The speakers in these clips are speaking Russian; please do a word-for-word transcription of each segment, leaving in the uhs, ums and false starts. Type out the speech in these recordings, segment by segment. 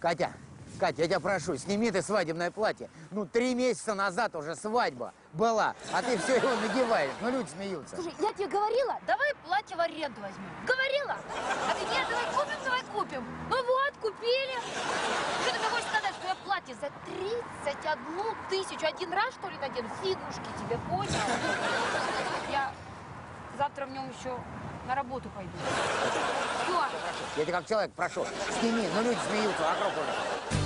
Катя, Катя, я тебя прошу, сними ты свадебное платье. Ну, три месяца назад уже свадьба была, а ты все его надеваешь. Ну, люди смеются. Слушай, я тебе говорила, давай платье в аренду возьмем. Говорила? А ты нет, давай купим, давай купим. Ну вот, купили. Что ты мне хочешь сказать, что я платье за тридцать одну тысячу один раз, что ли, надену? Фигушки тебе, понял? Я завтра в нем еще на работу пойду. Все. Я тебя как человек прошу, сними, ну, люди смеются вокруг уже.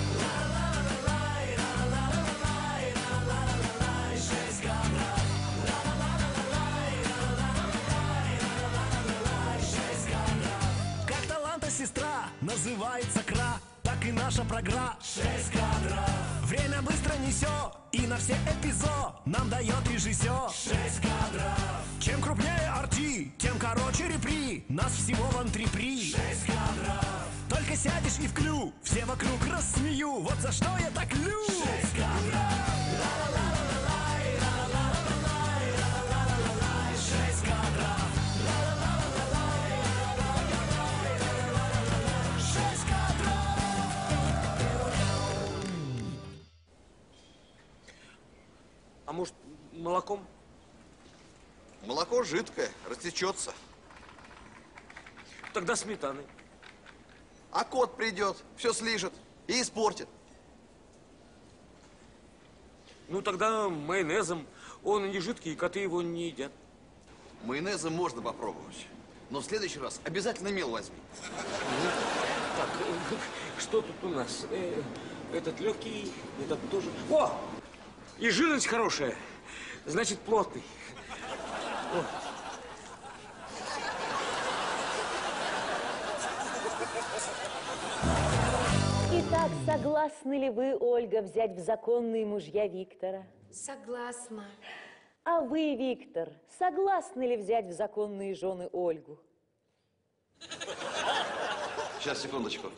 Сестра называется Кра, так и наша программа шесть кадров. Время быстро несет, и на все эпизод нам дает режиссер шесть кадров. Чем крупнее арти, тем короче репри. Нас всего вон три при шесть кадров. Только сядешь и вклю, все вокруг рассмею. Вот за что я так лю. шесть кадров. шесть кадров. А может, молоком? Молоко жидкое, растечется. Тогда сметаной. А кот придет, все слижет и испортит. Ну, тогда майонезом. Он не жидкий, и коты его не едят. Майонезом можно попробовать. Но в следующий раз обязательно мел возьми. Так, что тут у нас? Э, этот легкий, этот тоже. О! И жирность хорошая, значит, плотный. О. Итак, согласны ли вы, Ольга, взять в законные мужья Виктора? Согласна. А вы, Виктор, согласны ли взять в законные жены Ольгу? Сейчас, секундочку.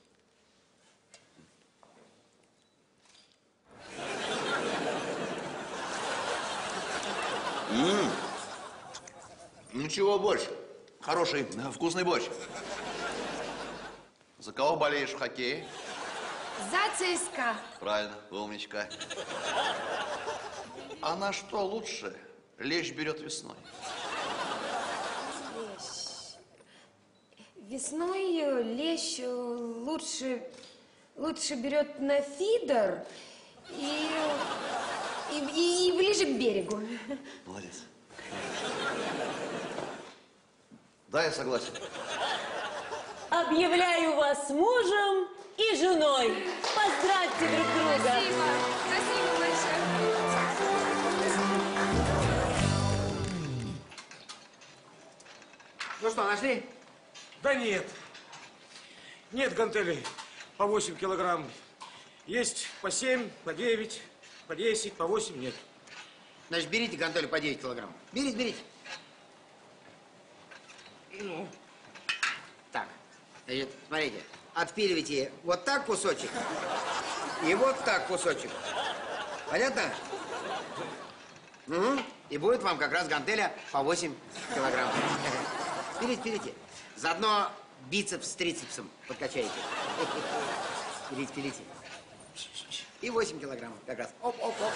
Ммм, ничего больше. Хороший, вкусный борщ. За кого болеешь в хоккее? За ЦСКА. Правильно, умничка. А на что лучше лещ берет весной? Лещ. Весной лещ лучше, лучше берет на фидер и, и, и, и ближе к берегу. Молодец. Да, я согласен. Объявляю вас мужем и женой. Поздравьте друг друга. Спасибо. Спасибо большое. Ну что, нашли? Да нет. Нет гантелей по восемь килограмм. Есть по семь, по девять, по десять, по восемь нет. Значит, берите гантели по девять килограмм. Берите, берите. Ну. Так, значит, смотрите, отпиливайте вот так кусочек и вот так кусочек. Понятно? Угу. И будет вам как раз гантеля по восемь килограмм. Берите, берите. Заодно бицепс с трицепсом подкачаете. Берите, берите. И восемь килограмм как раз. Оп, оп, оп, оп.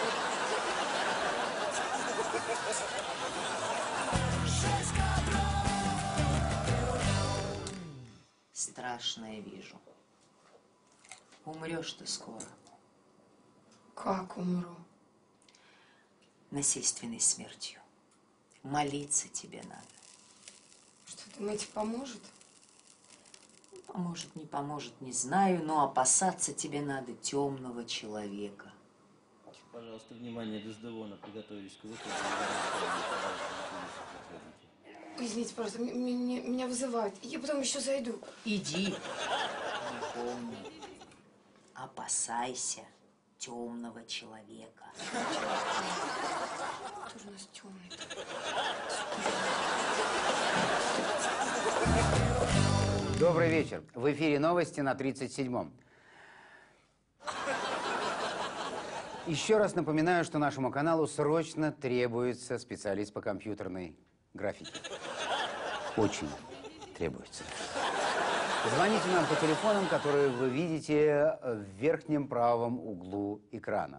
Страшное вижу. Умрешь ты скоро. Как умру? Насильственной смертью. Молиться тебе надо. Что, думаете, поможет? Поможет, не поможет, не знаю, но опасаться тебе надо темного человека. Пожалуйста, внимание, Дездемона, приготовились к выходу. Извините, просто меня, меня вызывают. Я потом еще зайду. Иди. Но помни, опасайся темного человека. Кто же у нас темный? Добрый вечер. В эфире новости на тридцать седьмом. Еще раз напоминаю, что нашему каналу срочно требуется специалист по компьютерной графике. Очень требуется. Звоните нам по телефонам, которые вы видите в верхнем правом углу экрана.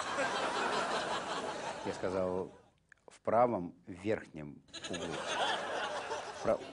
Я сказал, в правом верхнем углу. В прав...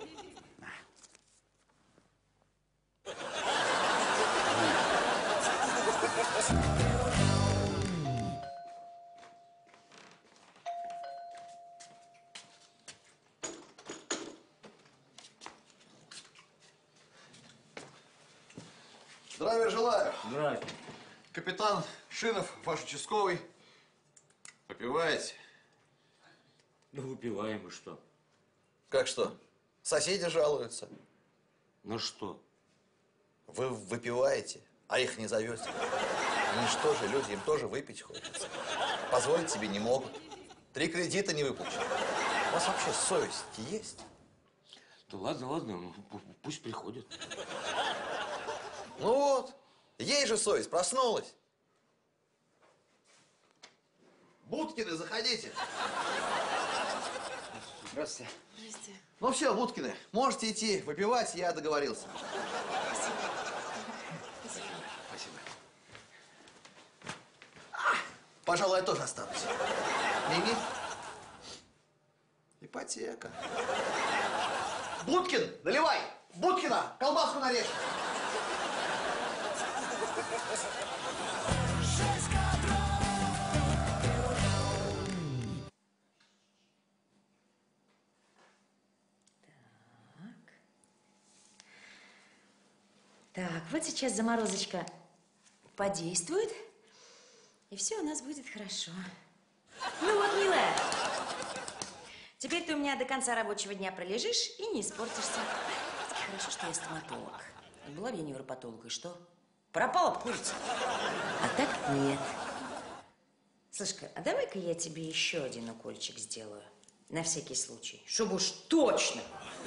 Здравия желаю. Здравствуйте. Капитан Шинов, ваш участковый. Попиваете? Ну, выпиваем и что? Как что? Соседи жалуются. Ну что? Вы выпиваете, а их не зовете. Они что же, люди, им тоже выпить хочется. Позволить себе не могут. Три кредита не выплачены. У вас вообще совесть есть? Да ладно, ладно, ну, пусть приходят. Ну вот, ей же совесть проснулась. Будкины, заходите. Здравствуйте. Здрасте. Ну все, Будкины, можете идти выпивать, я договорился. Спасибо. А, пожалуй, я тоже останусь. Мими? Ипотека. Будкин, наливай! Будкина, колбаску нарежь! Так, вот сейчас заморозочка подействует, и все у нас будет хорошо. Ну вот, милая, теперь ты у меня до конца рабочего дня пролежишь и не испортишься. Хорошо, что я стоматолог. Была бы я невропатолог, и что? Пропала бы курица. А так нет. Слушай-ка, а давай-ка я тебе еще один укольчик сделаю. На всякий случай. Чтобы уж точно.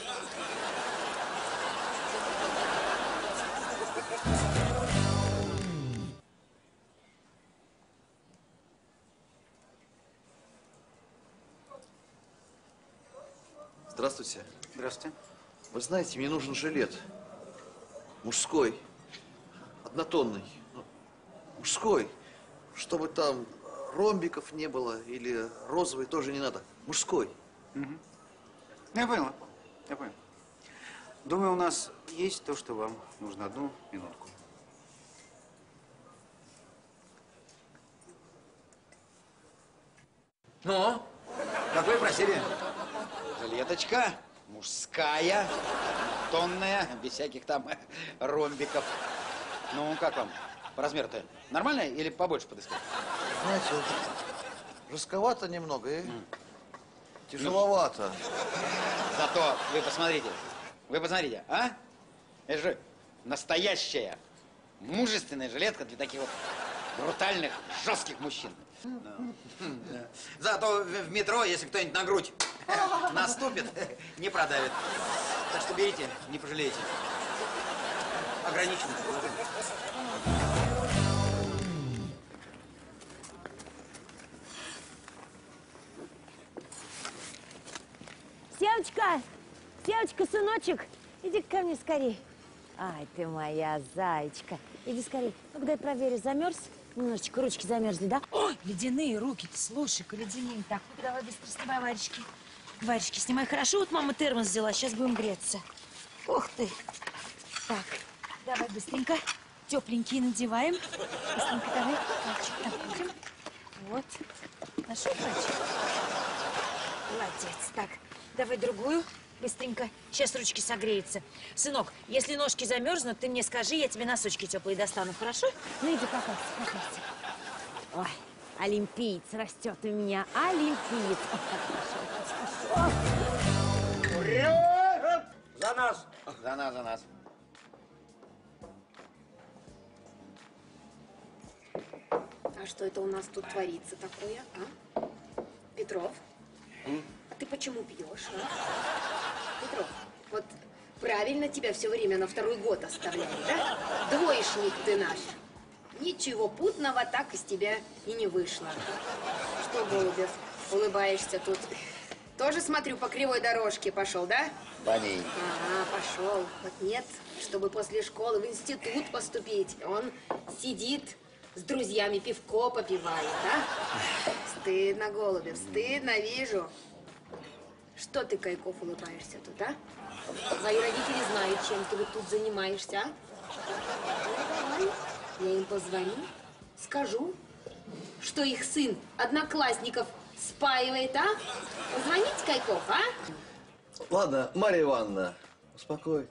Здравствуйте. Здравствуйте. Вы знаете, мне нужен жилет. Мужской. Однотонный. Ну, мужской. Чтобы там ромбиков не было или розовый тоже не надо. Мужской. Угу. Я понял. Я понял. Думаю, у нас есть то, что вам нужно. Одну минутку. Ну, как вы просили? Жилеточка мужская, тонная, без всяких там ромбиков. Ну, как вам? По размеру-то нормально или побольше подыскать? Знаете, вот жестковато немного и mm. тяжеловато. Зато вы посмотрите, вы посмотрите, а? Это же настоящая мужественная жилетка для таких вот брутальных, жестких мужчин. Зато в метро, если кто-нибудь на грудь наступит, не продавит. Так что берите, не пожалеете. Ограниченное предложение. Севочка, Севочка, сыночек, иди ко мне скорей. Ай, ты моя зайчка. Иди скорей. Ну, дай проверю, замерз? Немножечко ручки замерзли, да? Ой, ледяные руки-то, слушай-ка, ледяные. Так, ну давай быстро снимай варежки. Варежки снимай. Хорошо, вот мама термос взяла, сейчас будем греться. Ух ты. Так, давай быстренько. Тепленькие надеваем. Быстренько давай. Мальчик, находим. Вот. Нашел мальчик. Молодец. Так, давай другую. Быстренько. Сейчас ручки согреются. Сынок, если ножки замерзнут, ты мне скажи, я тебе носочки теплые достану, хорошо? Ну, иди катайся, катайся. Ой, олимпиец растет у меня, олимпиец. Ой, как хорошо, Ура! За нас! За нас, за нас. А что это у нас тут творится такое, а? Петров? М? А ты почему пьешь, а? Петров, вот правильно тебя все время на второй год оставляли, да? Двоечник ты наш. Ничего путного так из тебя и не вышло. Что, Голубев, улыбаешься тут? Тоже, смотрю, по кривой дорожке пошел, да? По ней. Ага, пошел. Вот нет, чтобы после школы в институт поступить. Он сидит, с друзьями пивко попивает, да? Стыдно, Голубев, стыдно, вижу. Что ты, Кайков, улыбаешься тут, а? Твои родители знают, чем ты вот тут занимаешься, а? Ну, давай, я им позвоню, скажу, что их сын одноклассников спаивает, а? Позвоните, Кайков, а? Ладно, Марья Ивановна, успокойтесь.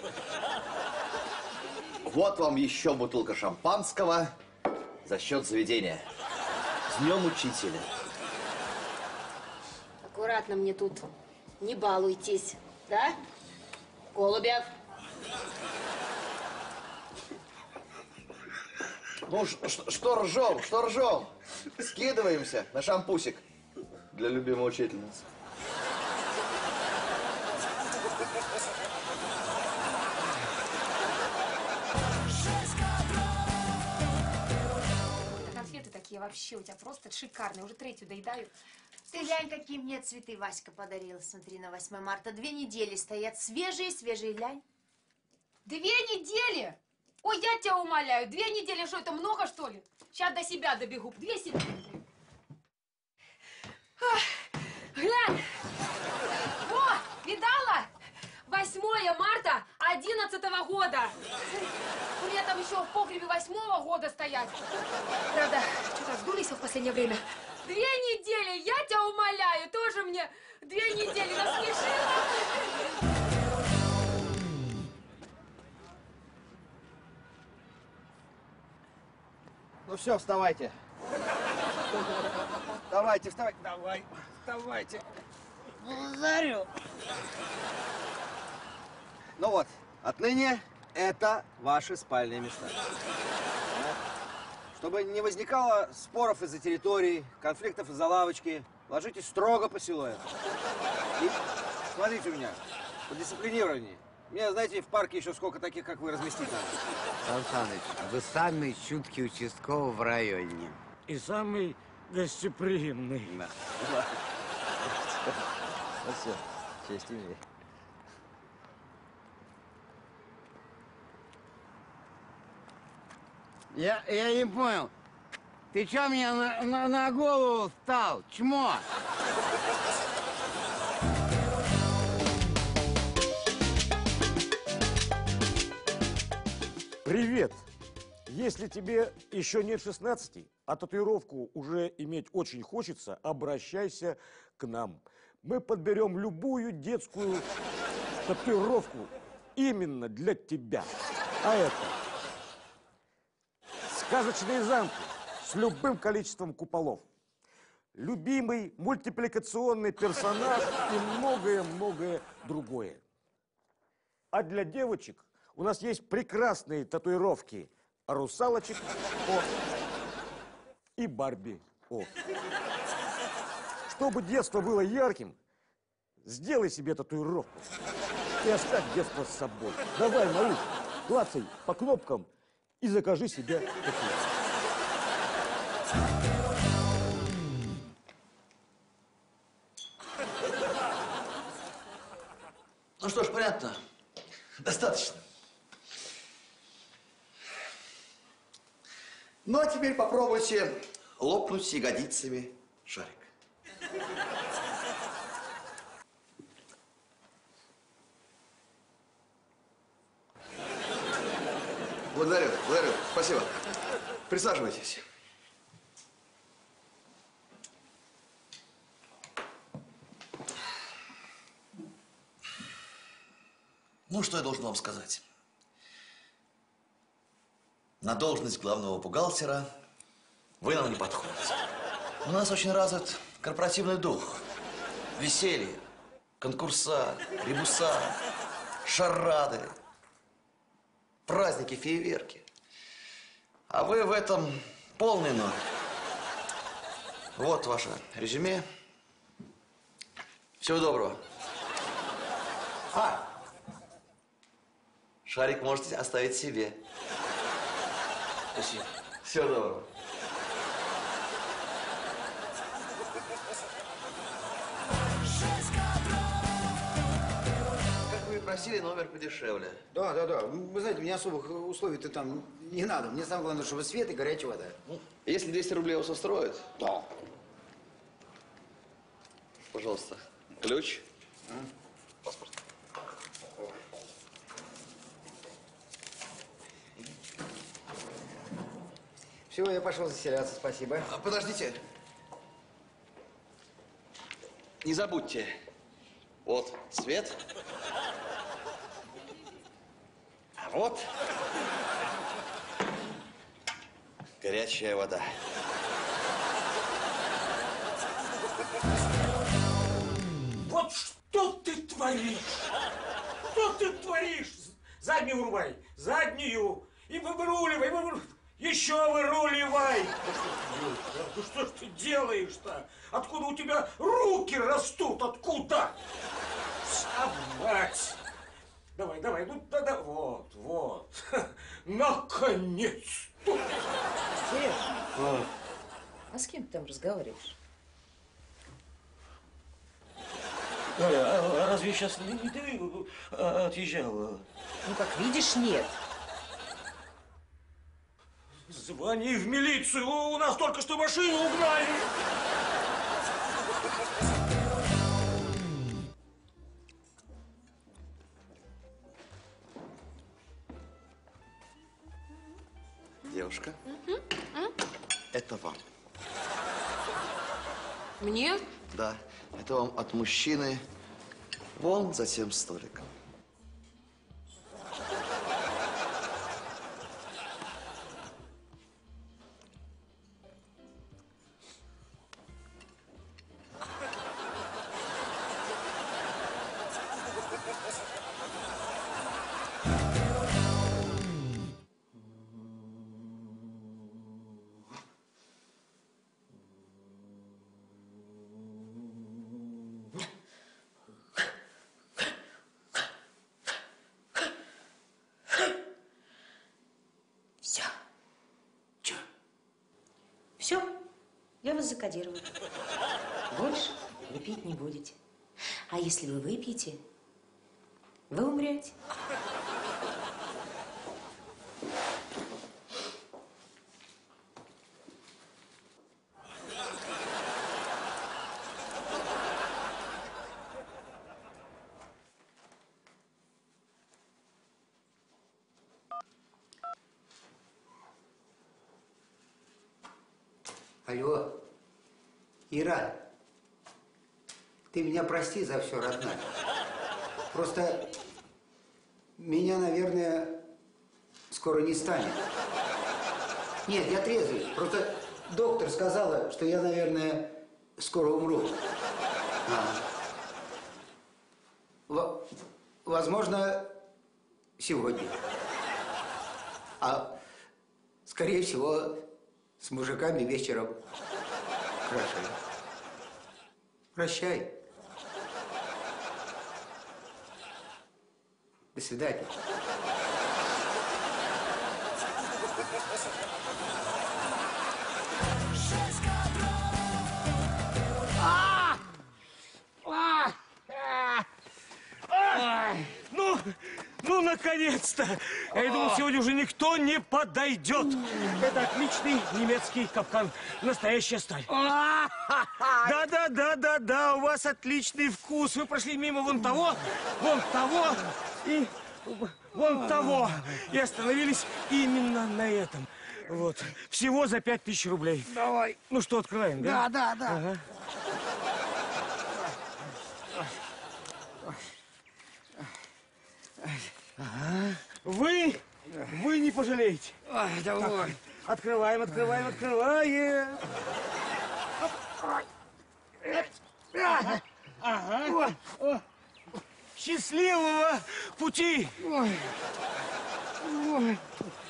Вот вам еще бутылка шампанского за счет заведения. С днем учителя. Аккуратно мне тут, не балуйтесь, да? Голубев. Ну, что ржем, что ржем? Скидываемся на шампусик для любимой учительницы. Конфеты такие вообще у тебя просто шикарные. Уже третью доедаю. Ты глянь, какие мне цветы Васька подарила. Смотри, на восьмое марта две недели стоят свежие, свежие, глянь. Две недели? Ой, я тебя умоляю, две недели, что это много, что ли? Сейчас до себя добегу. Две секунды. Ах, глянь. О, видала? восьмое марта одиннадцатого года. У меня там еще в погребе восьмого года стоять. Правда, что-то сдулись в последнее время. Две недели, я тебя умоляю, тоже мне две недели насмешила. Ну все, вставайте. Давайте, вставайте. Давай, вставайте. Благодарю. Ну вот, отныне это ваши спальные места. Чтобы не возникало споров из-за территории, конфликтов из-за лавочки, ложитесь строго по силуэту. И смотрите у меня, по дисциплинированию. Мне, знаете, в парке еще сколько таких, как вы, разместить надо. Сан Саныч, вы самый чуткий участковый в районе. И самый гостеприимный. Да. Ну все, честь имею. Я, я не понял. Ты чё меня на, на, на голову встал, чмо? Привет! Если тебе еще нет шестнадцати, а татуировку уже иметь очень хочется, обращайся к нам. Мы подберем любую детскую татуировку именно для тебя. А это сказочные замки с любым количеством куполов, любимый мультипликационный персонаж и многое-многое другое. А для девочек у нас есть прекрасные татуировки русалочек О и Барби О. Чтобы детство было ярким, сделай себе татуировку и оставь детство с собой. Давай, малыш, клацай по кнопкам и закажи себе татуировку. Ну что ж, понятно. Достаточно. Ну, а теперь попробуйте лопнуть ягодицами шарик. Благодарю, благодарю. Спасибо. Присаживайтесь. Ну, что я должен вам сказать? На должность главного бухгалтера вы нам не подходите. У нас очень развит корпоративный дух. Веселье, конкурса, ребуса, шарады, праздники, фейерверки. А вы в этом полный ноль. Вот ваше резюме. Всего доброго. А! Шарик можете оставить себе. Спасибо. Всего доброго. Шесть просили номер подешевле. Да, да, да. Вы знаете, мне особых условий-то там не надо. Мне самое главное, чтобы свет и горячая вода. Если двести рублей вас устроит, Да. пожалуйста, ключ, паспорт. Все, я пошел заселяться, спасибо. А, подождите. Не забудьте. Вот свет. А вот горячая вода. Вот что ты творишь? Что ты творишь? Заднюю вырубай, заднюю. И выруливай, выруливай. Еще выруливай. Ну что ж ты делаешь-то? Откуда у тебя руки растут? Откуда? Собрать. Давай, давай, ну да-да, вот, вот. Наконец-то. Сереж, А. а с кем ты там разговариваешь? Галя, а разве сейчас не, не ты а, отъезжала? Ну, как видишь, нет. Звони в милицию, у нас только что машину угнали. Девушка, это вам. Мне? Да, это вам от мужчины вон за тем столиком. Все. Че? Все. Я вас закодировала. Больше вы пить не будете. А если вы выпьете, вы умрете. Алло, Ира, ты меня прости за все, родная. Просто меня, наверное, скоро не станет. Нет, я трезвый. Просто доктор сказала, что я, наверное, скоро умру. А. Во- возможно, сегодня. А, скорее всего, с мужиками вечером. Прощай. Прощай. До свидания. А! А! А! А! Ну, ну, наконец-то! Я думал, сегодня уже никто не подойдет. Это отличный немецкий капкан. Настоящая сталь. Да-да-да-да-да, у вас отличный вкус. Вы прошли мимо вон того, вон того и вон того. И остановились именно на этом. Вот. Всего за пять тысяч рублей. Давай. Ну что, открываем, да? Да, да, да. Ага. Вы, вы не пожалеете. Ой, давай. Открываем, открываем, открываем. Ага. О, счастливого пути. Ой. Ой.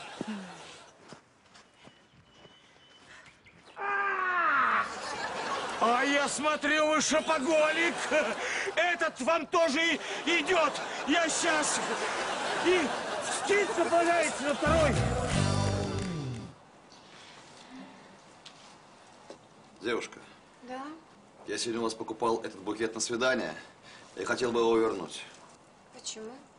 А я смотрю, вы шопоголик. Этот вам тоже и идет. Я сейчас и стиль попадается на второй. Девушка, Да? я сегодня у вас покупал этот букет на свидание и хотел бы его вернуть. Почему?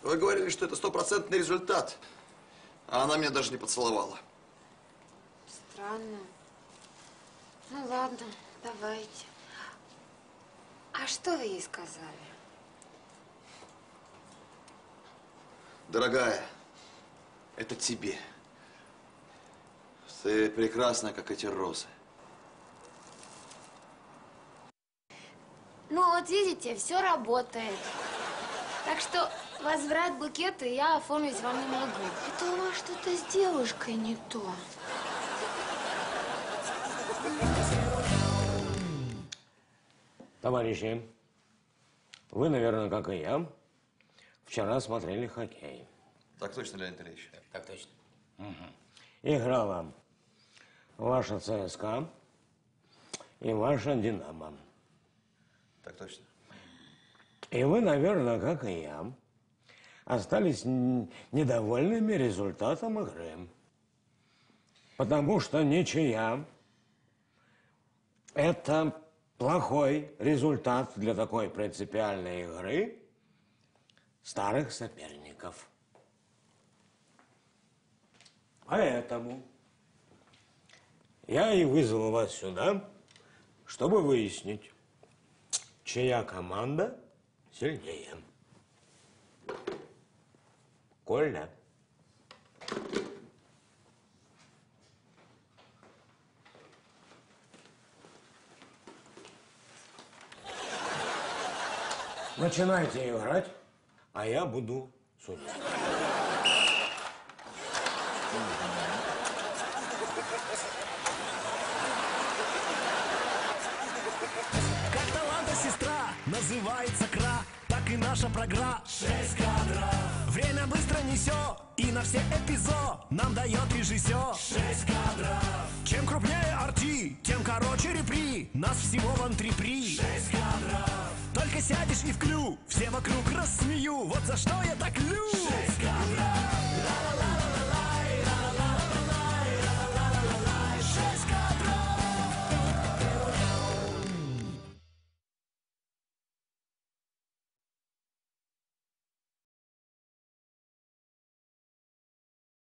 Вы говорили, что это стопроцентный результат. А она меня даже не поцеловала. Странно. Ну ладно, давайте. А что вы ей сказали? Дорогая, это тебе. Ты прекрасна, как эти розы. Ну вот видите, все работает. Так что возврат букета я оформить вам не могу. Это у вас что-то с девушкой не то. Товарищи, вы, наверное, как и я, вчера смотрели хоккей. Так точно, Леонид Ильич? Так точно. Угу. Играла ваша ЦСКА и ваша Динамо. Так точно. И вы, наверное, как и я, остались недовольными результатом игры. Потому что ничья – это плохой результат для такой принципиальной игры старых соперников. Поэтому я и вызвал вас сюда, чтобы выяснить, чья команда сильнее. Коля. Начинайте играть, а я буду судить. Как таланта сестра называется Кра, так и наша программа шесть кадров. Время быстро несет, и на все эпизод нам дает режиссер шесть кадров. Чем крупнее арти, тем короче репри. Нас всего вон три при. шесть кадров. Только сядешь и вклю, все вокруг рассмею. Вот за что я так лю. шесть кадров.